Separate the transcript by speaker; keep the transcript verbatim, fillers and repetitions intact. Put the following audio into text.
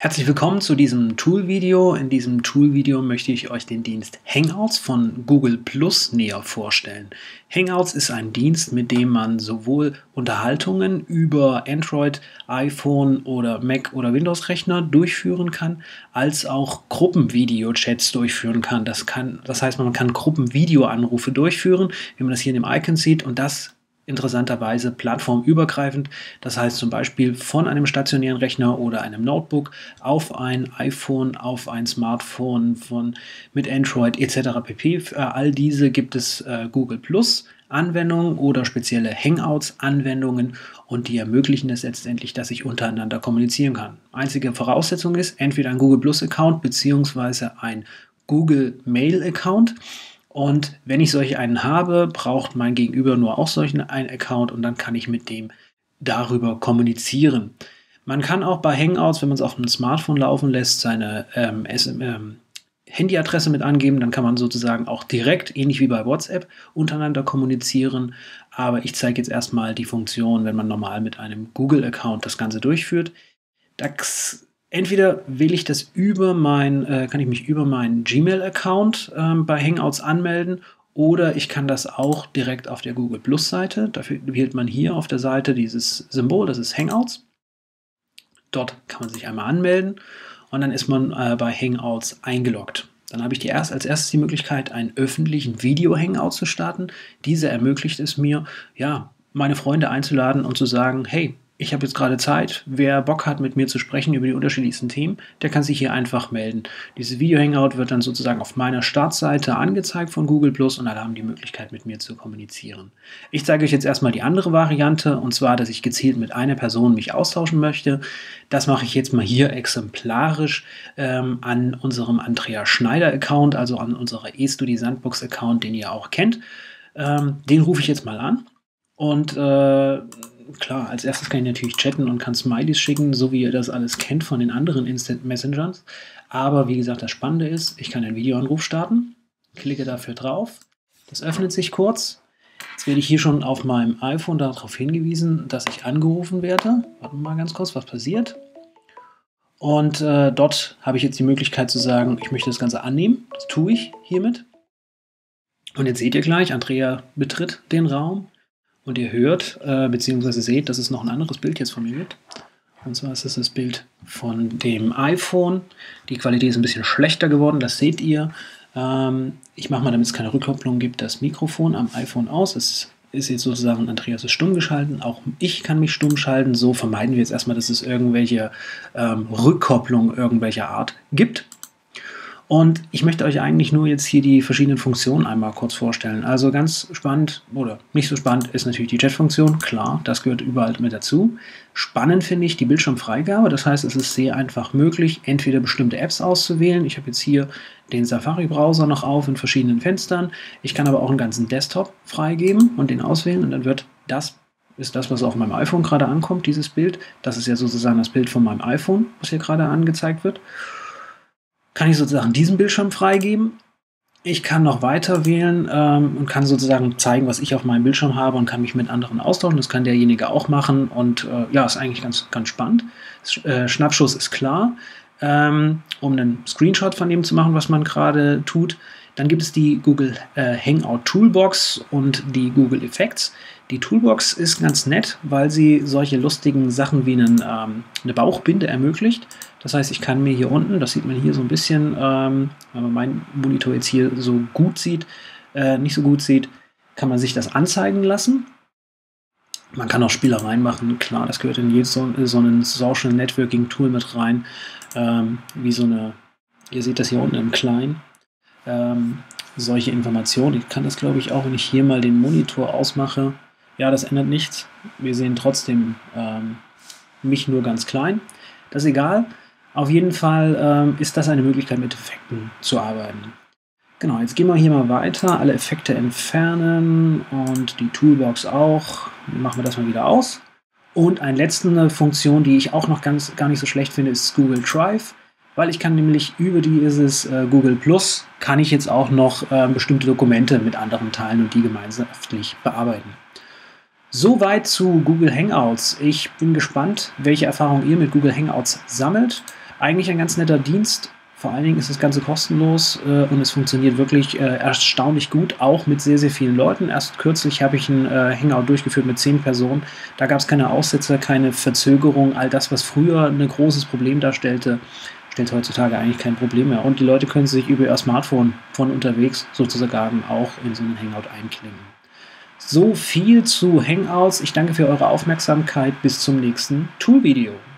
Speaker 1: Herzlich willkommen zu diesem Tool-Video. In diesem Tool-Video möchte ich euch den Dienst Hangouts von Google Plus näher vorstellen. Hangouts ist ein Dienst, mit dem man sowohl Unterhaltungen über Android, iPhone oder Mac oder Windows-Rechner durchführen kann, als auch Gruppenvideo-Chats durchführen kann. Das kann. Das heißt, man kann Gruppenvideoanrufe durchführen, wie man das hier in dem Icon sieht, und das interessanterweise plattformübergreifend, das heißt zum Beispiel von einem stationären Rechner oder einem Notebook auf ein iPhone, auf ein Smartphone von, mit Android et cetera pp. Für all diese gibt es äh, Google Plus Anwendungen oder spezielle Hangouts Anwendungen, und die ermöglichen es letztendlich, dass ich untereinander kommunizieren kann. Einzige Voraussetzung ist entweder ein Google Plus Account bzw. ein Google Mail Account. Und wenn ich solch einen habe, braucht mein Gegenüber nur auch solchen einen Account, und dann kann ich mit dem darüber kommunizieren. Man kann auch bei Hangouts, wenn man es auf einem Smartphone laufen lässt, seine ähm, ähm, Handyadresse mit angeben. Dann kann man sozusagen auch direkt, ähnlich wie bei WhatsApp, untereinander kommunizieren. Aber ich zeige jetzt erstmal die Funktion, wenn man normal mit einem Google-Account das Ganze durchführt. Das Entweder wähle ich das über mein, äh, kann ich mich über meinen Gmail-Account ähm, bei Hangouts anmelden, oder ich kann das auch direkt auf der Google Plus-Seite. Dafür wählt man hier auf der Seite dieses Symbol, das ist Hangouts. Dort kann man sich einmal anmelden und dann ist man äh, bei Hangouts eingeloggt. Dann habe ich die erst, als erstes die Möglichkeit, einen öffentlichen Video-Hangout zu starten. Dieser ermöglicht es mir, ja, meine Freunde einzuladen und zu sagen, hey, ich habe jetzt gerade Zeit, wer Bock hat, mit mir zu sprechen über die unterschiedlichsten Themen, der kann sich hier einfach melden. Dieses Video-Hangout wird dann sozusagen auf meiner Startseite angezeigt von Google Plus, und alle haben die Möglichkeit, mit mir zu kommunizieren. Ich zeige euch jetzt erstmal die andere Variante, und zwar, dass ich gezielt mit einer Person mich austauschen möchte. Das mache ich jetzt mal hier exemplarisch ähm, an unserem Andreas Schneider-Account, also an unserer eStudy-Sandbox-Account, den ihr auch kennt. Ähm, den rufe ich jetzt mal an, und äh, klar, als erstes kann ich natürlich chatten und kann Smileys schicken, so wie ihr das alles kennt von den anderen Instant Messengers. Aber wie gesagt, das Spannende ist, ich kann einen Videoanruf starten, klicke dafür drauf, das öffnet sich kurz. Jetzt werde ich hier schon auf meinem iPhone darauf hingewiesen, dass ich angerufen werde. Warten wir mal ganz kurz, was passiert. Und äh, dort habe ich jetzt die Möglichkeit zu sagen, ich möchte das Ganze annehmen. Das tue ich hiermit. Und jetzt seht ihr gleich, Andrea betritt den Raum. Und ihr hört, äh, beziehungsweise seht, dass es noch ein anderes Bild jetzt von mir gibt. Und zwar ist es das Bild von dem iPhone. Die Qualität ist ein bisschen schlechter geworden, das seht ihr. Ähm, ich mache mal, damit es keine Rückkopplung gibt, das Mikrofon am iPhone aus. Es ist jetzt sozusagen, Andreas ist stumm geschalten. Auch ich kann mich stumm schalten. So vermeiden wir jetzt erstmal, dass es irgendwelche ähm, Rückkopplungen irgendwelcher Art gibt. Und ich möchte euch eigentlich nur jetzt hier die verschiedenen Funktionen einmal kurz vorstellen. Also ganz spannend oder nicht so spannend ist natürlich die Chat-Funktion. Klar, das gehört überall mit dazu. Spannend finde ich die Bildschirmfreigabe. Das heißt, es ist sehr einfach möglich, entweder bestimmte Apps auszuwählen. Ich habe jetzt hier den Safari-Browser noch auf in verschiedenen Fenstern. Ich kann aber auch einen ganzen Desktop freigeben und den auswählen, und dann wird das ist das, was auf meinem iPhone gerade ankommt, dieses Bild. Das ist ja sozusagen das Bild von meinem iPhone, was hier gerade angezeigt wird. Kann ich sozusagen diesen Bildschirm freigeben. Ich kann noch weiter wählen ähm, und kann sozusagen zeigen, was ich auf meinem Bildschirm habe, und kann mich mit anderen austauschen. Das kann derjenige auch machen, und äh, ja, ist eigentlich ganz, ganz spannend. Sch äh, Schnappschuss ist klar, ähm, um einen Screenshot von dem zu machen, was man gerade tut. Dann gibt es die Google äh, Hangout Toolbox und die Google Effects. Die Toolbox ist ganz nett, weil sie solche lustigen Sachen wie einen, ähm, eine Bauchbinde ermöglicht. Das heißt, ich kann mir hier unten, das sieht man hier so ein bisschen, ähm, wenn man meinen Monitor jetzt hier so gut sieht, äh, nicht so gut sieht, kann man sich das anzeigen lassen. Man kann auch Spielereien machen, klar, das gehört in jedes so, so ein Social Networking Tool mit rein, ähm, wie so eine, ihr seht das hier unten im Kleinen, ähm, solche Informationen. Ich kann das, glaube ich, auch, wenn ich hier mal den Monitor ausmache. Ja, das ändert nichts. Wir sehen trotzdem ähm, mich nur ganz klein. Das ist egal. Auf jeden Fall ähm, ist das eine Möglichkeit, mit Effekten zu arbeiten. Genau, jetzt gehen wir hier mal weiter. Alle Effekte entfernen und die Toolbox auch. Dann machen wir das mal wieder aus. Und eine letzte Funktion, die ich auch noch ganz, gar nicht so schlecht finde, ist Google Drive. Weil ich kann nämlich über dieses äh, Google Plus, kann ich jetzt auch noch äh, bestimmte Dokumente mit anderen teilen und die gemeinschaftlich bearbeiten. Soweit zu Google Hangouts. Ich bin gespannt, welche Erfahrungen ihr mit Google Hangouts sammelt. Eigentlich ein ganz netter Dienst. Vor allen Dingen ist das Ganze kostenlos äh, und es funktioniert wirklich äh, erstaunlich gut, auch mit sehr, sehr vielen Leuten. Erst kürzlich habe ich ein äh, Hangout durchgeführt mit zehn Personen. Da gab es keine Aussetzer, keine Verzögerung. All das, was früher ein großes Problem darstellte, stellt heutzutage eigentlich kein Problem mehr. Und die Leute können sich über ihr Smartphone von unterwegs sozusagen auch in so einen Hangout einklinken. So viel zu Hangouts. Ich danke für eure Aufmerksamkeit. Bis zum nächsten Tool-Video.